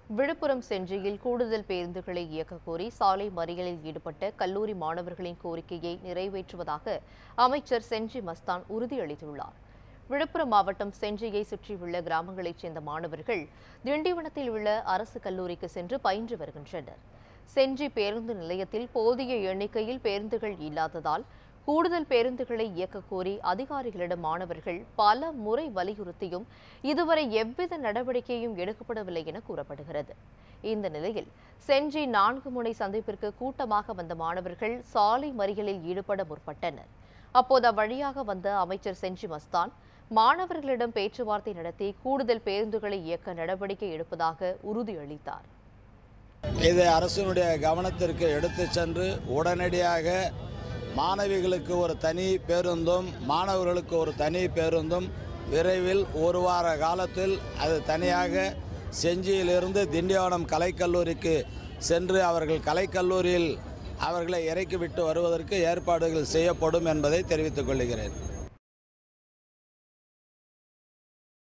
விழுப்புரம் செஞ்சியில் கூடுதல் பேருந்துகளை இயக்கக் கோரி சாலை மறியலில் ஈடுபட்ட கல்லூரி மாணவர்களின் கோரிக்கையை நிறைவேற்றுவதாக அமைச்சர் செஞ்சி மஸ்தான் உறுதியளித்துள்ளார். விழுப்புரம் மாவட்டம் செஞ்சியை சுற்றியுள்ள கிராமங்களைச் சேர்ந்த மாணவர்கள் திண்டிவனத்தில் உள்ள அரசு கல்லூரிக்கு சென்று பயின்று வருகின்றனர். செஞ்சி பேருந்து நிலையத்தில் போதிய எண்ணிக்கையில் பேருந்துகள் இல்லாததால் கூடுதல் பேருந்துகளை இயக்கக் கோரி அதிகாரிகளிடம் மாணவர்கள் பல முறை வலியுறுத்தியும் இதுவரை எவ்வித நடவடிக்கையும் எடுக்கப்படவில்லை என கூறப்படுகிறது. இந்த நிலையில் செஞ்சி 4 முனை சந்திப்பிற்கு கூட்டமாக வந்த மாணவர்கள் சாலை மறியலில் ஈடுபட முற்பட்டனர். அப்போது அவ்வழியாக வந்த அமைச்சர் செஞ்சி மஸ்தான் மாணவர்களிடம் பேச்சுவார்த்தை நடத்தி கூடுதல் பேருந்துகளை இயக்க நடவடிக்கை எடுப்பதாக உறுதியளித்தார். இதை அரசினுடைய கவனத்திற்கு எடுத்துச் சென்று உடனடியாக மாணவிகளுக்கு ஒரு தனி பேருந்தும் மாணவர்களுக்கு ஒரு தனி பேருந்தும் விரைவில் ஒரு வார காலத்தில் அது தனியாக செஞ்சியிலிருந்து திண்டிவனம் கலைக்கல்லூரிக்கு சென்று அவர்கள் கலைக்கல்லூரியில் அவர்களை இறக்கிவிட்டு வருவதற்கு ஏற்பாடுகள் செய்யப்படும் என்பதை தெரிவித்துக் கொள்கிறேன்.